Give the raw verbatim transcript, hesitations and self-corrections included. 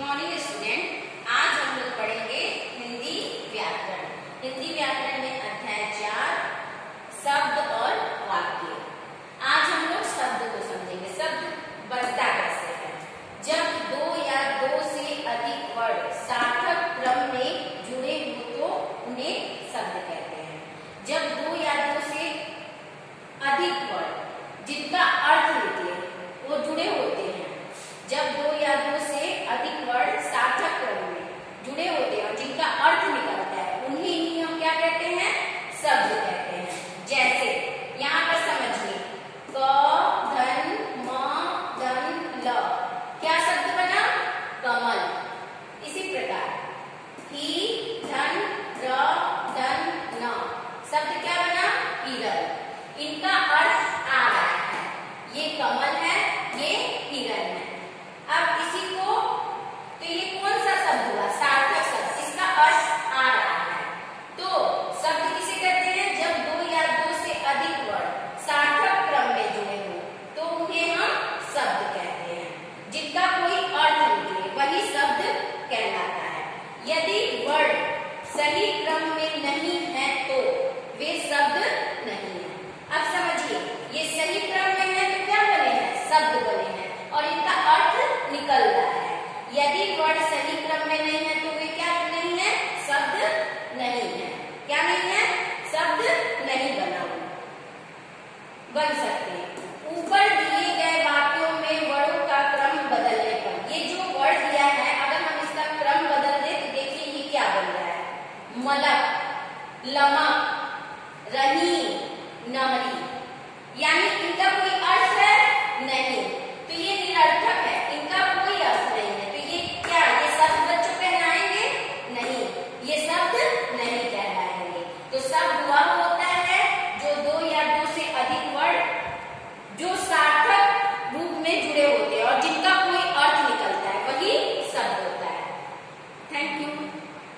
Morning student. आज हम लोग पढ़ेंगे हिंदी व्याकरण। हिंदी व्याकरण में अध्याय चार शब्द और वाक्य। आज हम लोग शब्द को समझेंगे। शब्द बनता कैसे है। जब दो या दो से अधिक वर्ड सार्थक क्रम में जुड़े हो तो उन्हें शब्द कहते हैं। जब दो या दो से अधिक वर्ड जिनका अर्थ निकले वो जुड़े होते हैं, जब दो या दो से अधिक वर्ड सार्थक क्रम में जुड़े होते हैं और जिनका अर्थ निकलता है उन्हें ही हम क्या कहते हैं, शब्द कहते हैं। जैसे यहाँ पर समझिए, क धन म धन ल, क्या शब्द बना, कमल। इसी प्रकार ही धन र धन न, शब्द क्या बना, हिरण। इनका अर्थ आ रहा है, ये कमल है, ये हिरण है। अब इसी को, तो ये कौन सा शब्द हुआ, सार्थक शब्द, इसका अर्थ आ रहा है। तो शब्द किसे कहते हैं, जब दो या दो से अधिक वर्ड सार्थक क्रम में जुड़े हो तो उन्हें हम शब्द कहते हैं। जिनका कोई अर्थ निकले वही शब्द कहलाता है। यदि वर्ड सही क्रम में नहीं है तो वे शब्द नहीं है। अब समझिए, ये सही क्रम में है तो क्या बने हैं, शब्द बने हैं और इनका अर्थ निकल रहा है। यदि वर्ड सही क्रम में